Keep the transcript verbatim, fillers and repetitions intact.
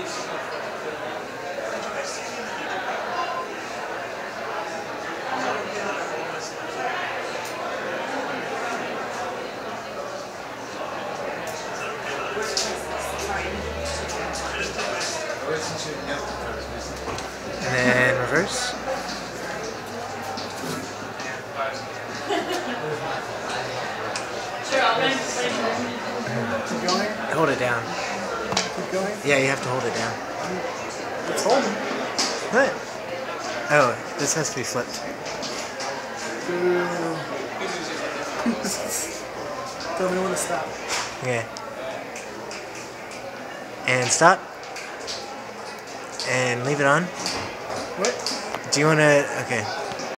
And then reverse. Keep going? Hold it down. Keep going? Yeah, you have to hold it down. It's holding. What? Oh, this has to be flipped. Tell me when to stop. Okay. And stop. And leave it on. What? Do you want to... Okay.